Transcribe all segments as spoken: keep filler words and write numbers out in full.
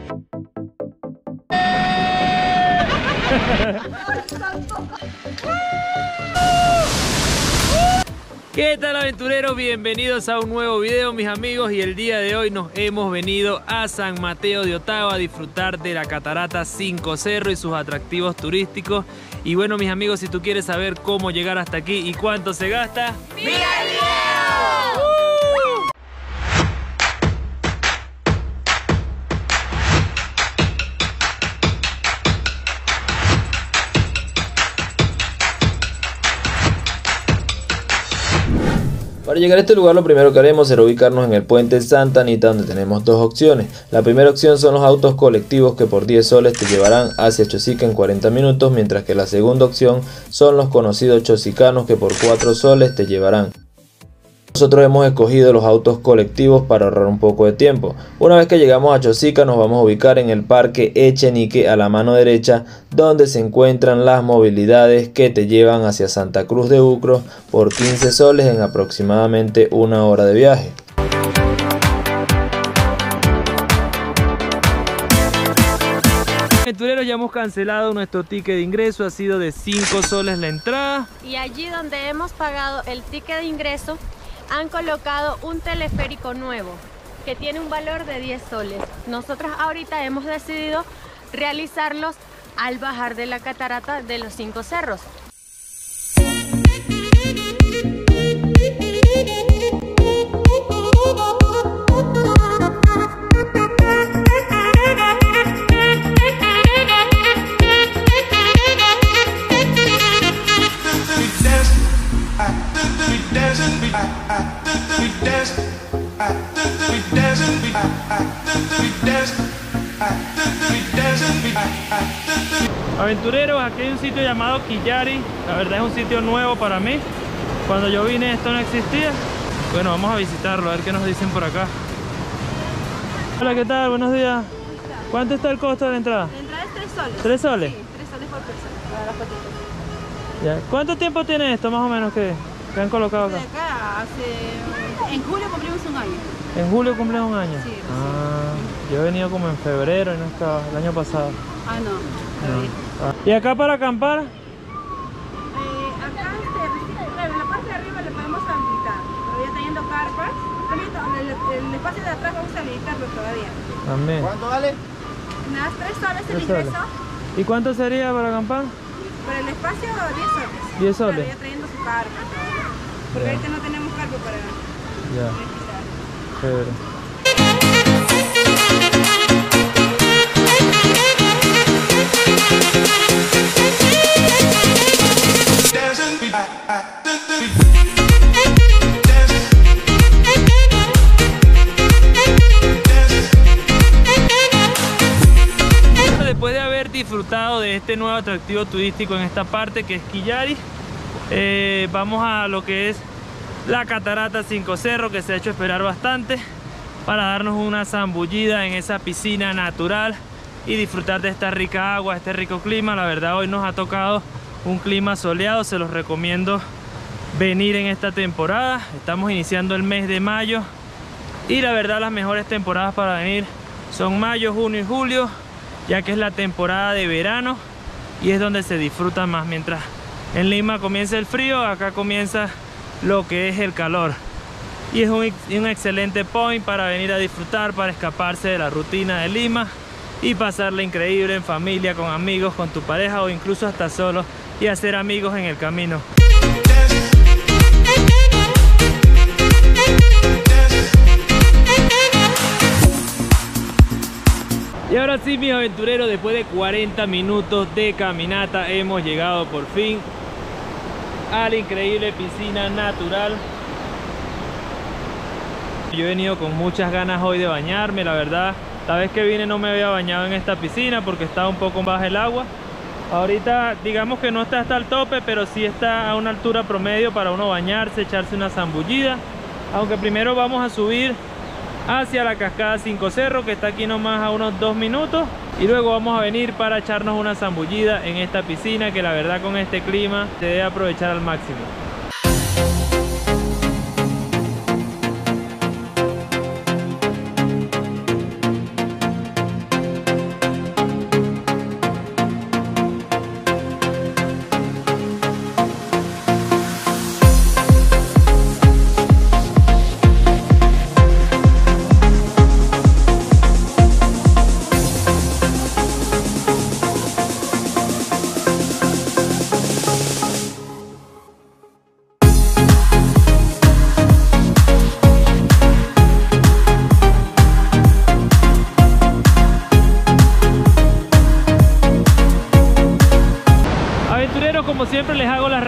¿Qué tal, aventureros? Bienvenidos a un nuevo video, mis amigos, y el día de hoy nos hemos venido a San Mateo de Otava a disfrutar de la catarata Cinco Cerro y sus atractivos turísticos. Y bueno, mis amigos, si tú quieres saber cómo llegar hasta aquí y cuánto se gasta, ¡mira el video! ¡Uh! Para llegar a este lugar, lo primero que haremos será ubicarnos en el puente Santa Anita, donde tenemos dos opciones. La primera opción son los autos colectivos que por diez soles te llevarán hacia Chosica en cuarenta minutos, mientras que la segunda opción son los conocidos chosicanos que por cuatro soles te llevarán. Nosotros hemos escogido los autos colectivos para ahorrar un poco de tiempo. Una vez que llegamos a Chosica, nos vamos a ubicar en el parque Echenique a la mano derecha, donde se encuentran las movilidades que te llevan hacia Santa Cruz de Ucro por quince soles en aproximadamente una hora de viaje. Aventureros, ya hemos cancelado nuestro ticket de ingreso, ha sido de cinco soles la entrada. Y allí donde hemos pagado el ticket de ingreso, han colocado un teleférico nuevo que tiene un valor de diez soles. Nosotros ahorita hemos decidido realizarlos al bajar de la catarata de los Cinco Cerros. Aventureros, aquí hay un sitio llamado Quillari. La verdad es un sitio nuevo para mí. Cuando yo vine esto no existía. Bueno, vamos a visitarlo, a ver qué nos dicen por acá. Hola, ¿qué tal? Buenos días. ¿Cuánto está el costo de la entrada? La entrada es tres soles. ¿Tres soles? Sí, tres soles por persona, para las fotitos. Ya. ¿Cuánto tiempo tiene esto más o menos que, que han colocado acá? De acá hace... En julio cumplimos un año. ¿En julio cumplen un año? Sí, ah, yo he venido como en febrero y no estaba, el año pasado. Ah, no. No. Ah. ¿Y acá para acampar? Eh, acá, este, claro, en la parte de arriba le podemos habilitar, todavía teniendo carpas. El, el espacio de atrás vamos a habilitarlo todavía. También. ¿Cuánto vale? Nada, tres soles el Tres ingreso. soles. ¿Y cuánto sería para acampar? Por el espacio, diez soles. diez soles. Claro, ya trayendo su carpa. Porque Ya. ahorita no tenemos carpa para Ya. registrar. Chévere. Después de haber disfrutado de este nuevo atractivo turístico en esta parte que es Quillari, eh, vamos a lo que es la catarata Cinco Cerro, que se ha hecho esperar bastante, para darnos una zambullida en esa piscina natural y disfrutar de esta rica agua, este rico clima. La verdad, hoy nos ha tocado un clima soleado, se los recomiendo venir en esta temporada. Estamos iniciando el mes de mayo y la verdad las mejores temporadas para venir son mayo, junio y julio, ya que es la temporada de verano y es donde se disfruta más. Mientras en Lima comienza el frío, acá comienza lo que es el calor, y es un, un excelente point para venir a disfrutar, para escaparse de la rutina de Lima y pasarla increíble en familia, con amigos, con tu pareja o incluso hasta solo, y hacer amigos en el camino. Y ahora sí, mis aventureros, después de cuarenta minutos de caminata hemos llegado por fin a la increíble piscina natural. Yo he venido con muchas ganas hoy de bañarme, la verdad. La vez que vine no me había bañado en esta piscina porque estaba un poco baja el agua. Ahorita digamos que no está hasta el tope, pero sí está a una altura promedio para uno bañarse, echarse una zambullida. Aunque primero vamos a subir hacia la cascada Cinco Cerro, que está aquí nomás a unos dos minutos, y luego vamos a venir para echarnos una zambullida en esta piscina, que la verdad con este clima se debe aprovechar al máximo.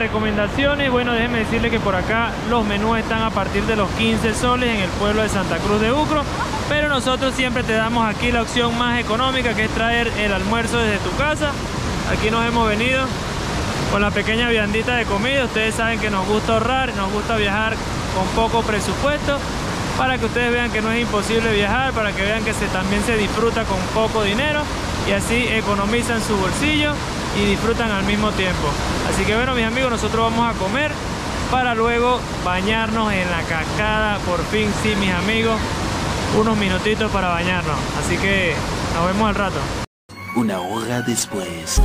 recomendaciones, bueno, déjenme decirle que por acá los menús están a partir de los quince soles en el pueblo de Santa Cruz de Ucro, pero nosotros siempre te damos aquí la opción más económica, que es traer el almuerzo desde tu casa. Aquí nos hemos venido con la pequeña viandita de comida. Ustedes saben que nos gusta ahorrar, nos gusta viajar con poco presupuesto, para que ustedes vean que no es imposible viajar, para que vean que se, también se disfruta con poco dinero, y así economizan su bolsillo y disfrutan al mismo tiempo. Así que bueno, mis amigos, nosotros vamos a comer para luego bañarnos en la cascada. Por fin, sí, mis amigos, unos minutitos para bañarnos. Así que nos vemos al rato. Una hora después.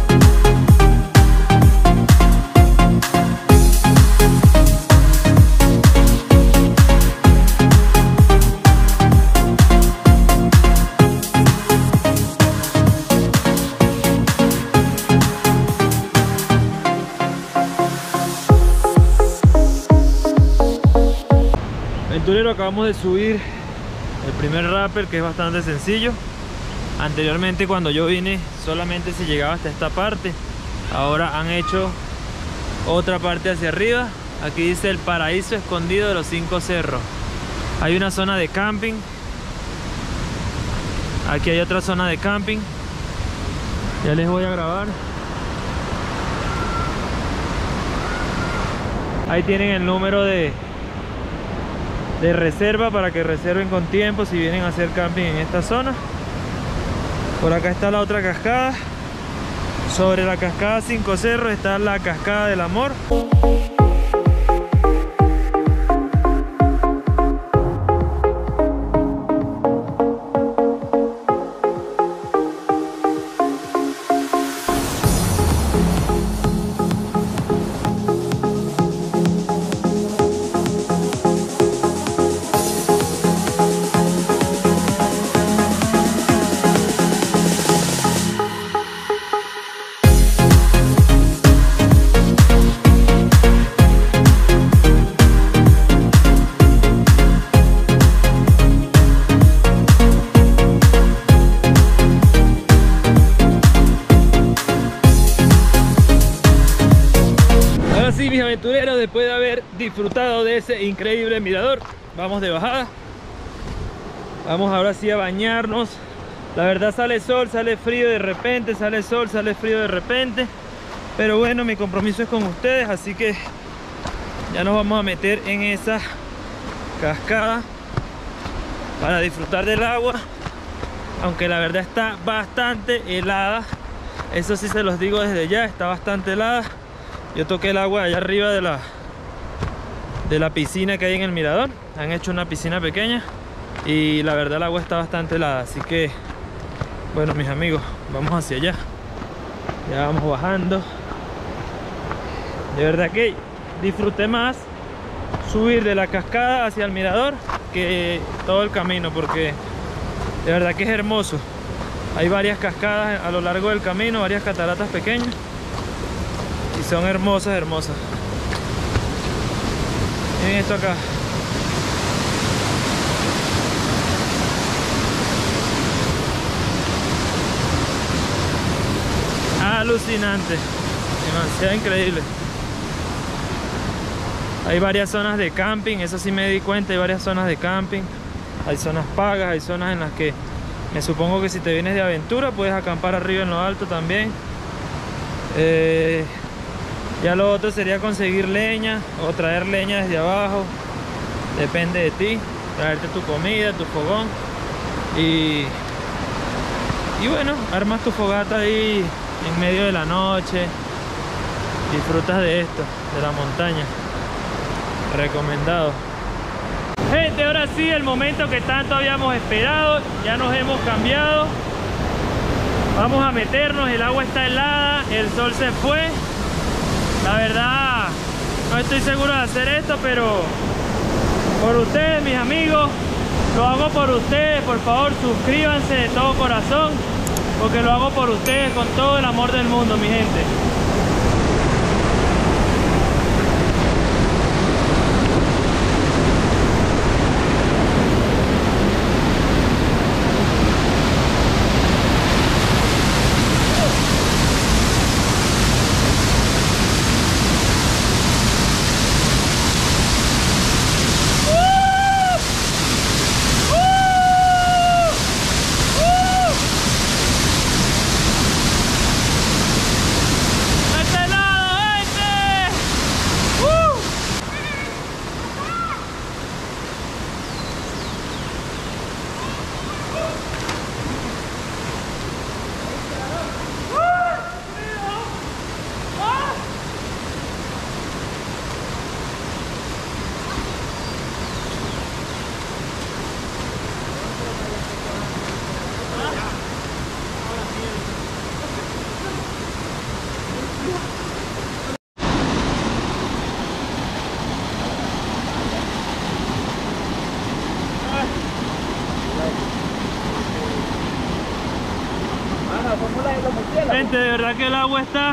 Aventurero, acabamos de subir el primer rappel, que es bastante sencillo. Anteriormente, cuando yo vine, solamente se llegaba hasta esta parte. Ahora han hecho otra parte hacia arriba. Aquí dice el paraíso escondido de los cinco cerros. Hay una zona de camping. Aquí hay otra zona de camping. Ya les voy a grabar. Ahí tienen el número de de reserva para que reserven con tiempo si vienen a hacer camping en esta zona. Por acá está la otra cascada. Sobre la cascada Cinco Cerros está la cascada del amor. Mis aventureros, después de haber disfrutado de ese increíble mirador, vamos de bajada. Vamos ahora sí a bañarnos. La verdad, sale sol, sale frío de repente, sale sol, sale frío de repente, pero bueno, mi compromiso es con ustedes, así que ya nos vamos a meter en esa cascada para disfrutar del agua, aunque la verdad está bastante helada. Eso sí se los digo desde ya, está bastante helada. Yo toqué el agua allá arriba de la de la piscina que hay en el mirador. Han hecho una piscina pequeña y la verdad el agua está bastante helada. Así que bueno, mis amigos, vamos hacia allá. Ya vamos bajando. De verdad que disfruté más subir de la cascada hacia el mirador que todo el camino, porque de verdad que es hermoso. Hay varias cascadas a lo largo del camino, varias cataratas pequeñas, y son hermosas, hermosas. Miren esto acá. Alucinante, demasiado increíble. Hay varias zonas de camping, eso sí me di cuenta, hay varias zonas de camping. Hay zonas pagas, hay zonas en las que me supongo que si te vienes de aventura puedes acampar arriba en lo alto también. Eh, ya lo otro sería conseguir leña o traer leña desde abajo, depende de ti, traerte tu comida, tu fogón y, y bueno, armas tu fogata ahí en medio de la noche, disfrutas de esto, de la montaña. Recomendado. Gente, ahora sí, el momento que tanto habíamos esperado, ya nos hemos cambiado, vamos a meternos, el agua está helada, el sol se fue. La verdad no estoy seguro de hacer esto, pero por ustedes, mis amigos, lo hago por ustedes. Por favor, suscríbanse de todo corazón, porque lo hago por ustedes con todo el amor del mundo, mi gente. Gente, de verdad que el agua está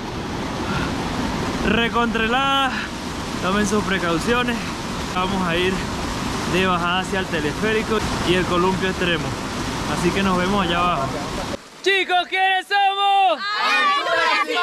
recontrelada. Tomen sus precauciones. Vamos a ir de bajada hacia el teleférico y el columpio extremo. Así que nos vemos allá abajo. Chicos, ¿quiénes somos? ¡Aventuras sin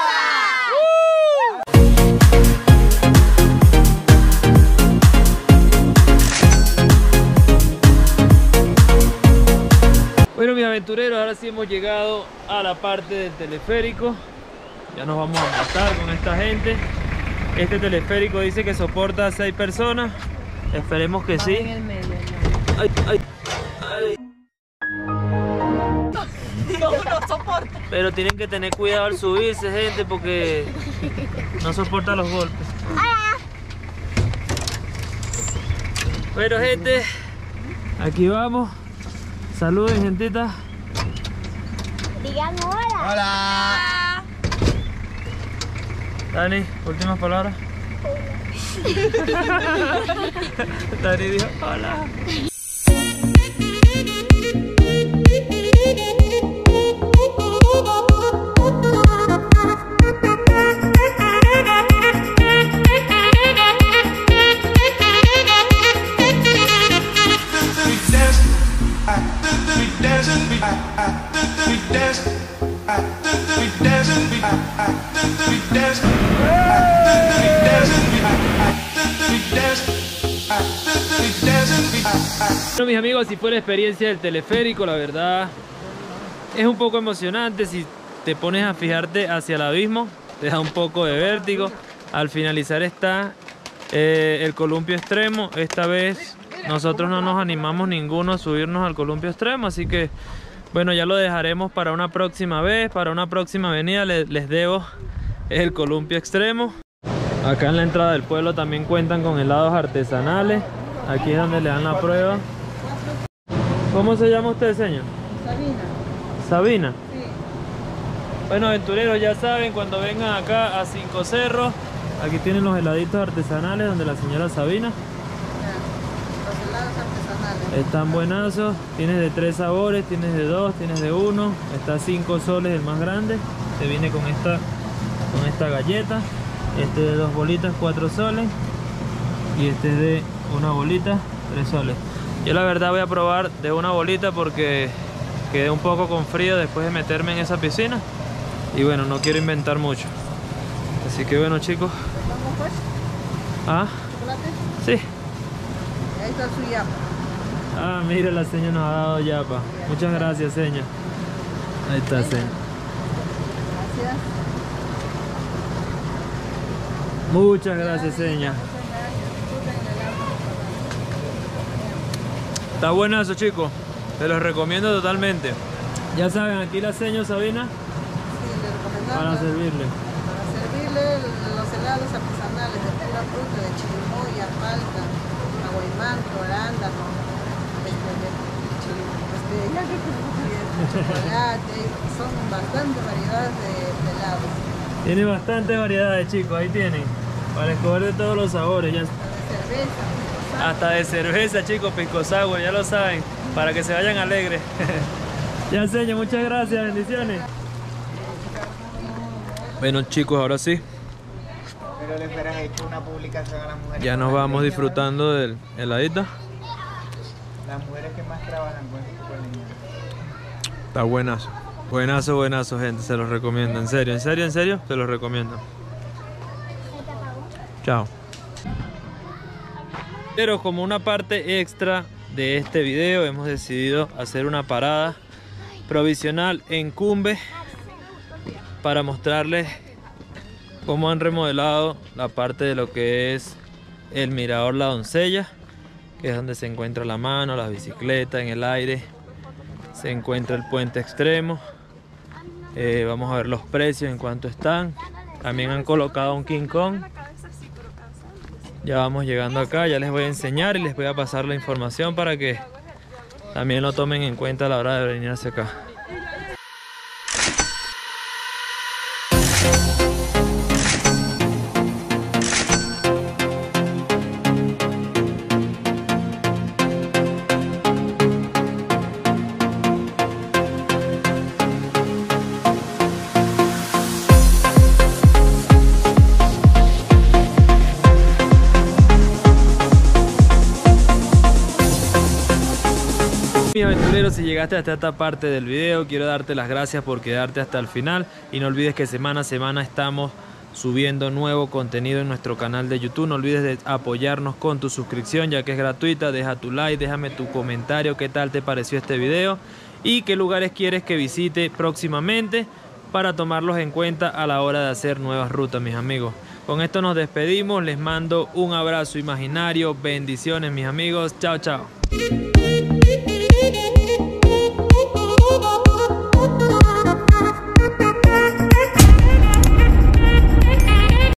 Bueno, mis aventureros, ahora sí hemos llegado a la parte del teleférico. Ya nos vamos a montar con esta gente. Este teleférico dice que soporta a seis personas. Esperemos que sí. En el medio, Ay, ay, ay. no, no soporta. Pero tienen que tener cuidado al subirse, gente, porque no soporta los golpes. Bueno, gente, aquí vamos. Saluden, gentita. Digan hola. Hola. Dani, últimas palabras. Dani dijo hola. Bueno, mis amigos, así fue la experiencia del teleférico. La verdad es un poco emocionante. Si te pones a fijarte hacia el abismo, te da un poco de vértigo. Al finalizar está eh, el columpio extremo. Esta vez nosotros no nos animamos ninguno a subirnos al columpio extremo, así que bueno, ya lo dejaremos para una próxima vez, para una próxima venida. Les, les debo el columpio extremo. Acá en la entrada del pueblo también cuentan con helados artesanales. Aquí es donde le dan la prueba. ¿Cómo se llama usted, señor? Sabina. Sabina. Sí. Bueno, aventureros, ya saben, cuando vengan acá a Cinco Cerros, aquí tienen los heladitos artesanales donde la señora Sabina. Los helados artesanales. Están buenazos, tienes de tres sabores, tienes de dos, tienes de uno. Está a cinco soles el más grande. Te viene con esta, con esta galleta. Este de dos bolitas, cuatro soles. Y este es de una bolita, tres soles. Yo la verdad voy a probar de una bolita porque quedé un poco con frío después de meterme en esa piscina. Y bueno, no quiero inventar mucho. Así que bueno, chicos. ¿Vamos pues? ¿Ah? ¿Chocolate? Sí. Ahí está su yapa. Ah, mira, la seña nos ha dado yapa. Muchas gracias, seña. Ahí está, seña. Gracias. Muchas gracias, seña. Está buenazo, chicos. Te los recomiendo totalmente. Ya saben, aquí la seña Sabina Sí, le recomendamos. para servirle. Para servirle los helados artesanales de pura fruta, de chirimoya, palta, aguaymanto, arándano, este, de, este, de chocolate, son bastante variedades de, de helados. Tiene bastante variedades, chicos. Ahí tienen. Para escoger de todos los sabores. Ya. De cerveza, Hasta de cerveza, chicos, pisco sour, ya lo saben, para que se vayan alegres. Ya, señor, muchas gracias, bendiciones. Bueno, chicos, ahora sí, Pero le hubieras hecho una publicación a las mujeres. ya nos vamos disfrutando del heladito. Las mujeres que más trabajan con este tipo de niños. Está buenazo. Buenazo, buenazo, gente, se los recomiendo. En serio, en serio, en serio, se los recomiendo. Chao. Pero como una parte extra de este video hemos decidido hacer una parada provisional en Cumbe para mostrarles cómo han remodelado la parte de lo que es el mirador La Doncella, que es donde se encuentra la mano, las bicicletas en el aire, se encuentra el puente extremo. Eh, vamos a ver los precios en cuánto están. También han colocado un King Kong. Ya vamos llegando acá, ya les voy a enseñar y les voy a pasar la información para que también lo tomen en cuenta a la hora de venir hacia acá. si llegaste hasta esta parte del video, quiero darte las gracias por quedarte hasta el final y no olvides que semana a semana estamos subiendo nuevo contenido en nuestro canal de YouTube. No olvides de apoyarnos con tu suscripción, ya que es gratuita. Deja tu like, déjame tu comentario, qué tal te pareció este video y qué lugares quieres que visite próximamente para tomarlos en cuenta a la hora de hacer nuevas rutas, mis amigos. Con esto nos despedimos, les mando un abrazo imaginario, bendiciones mis amigos, chao chao.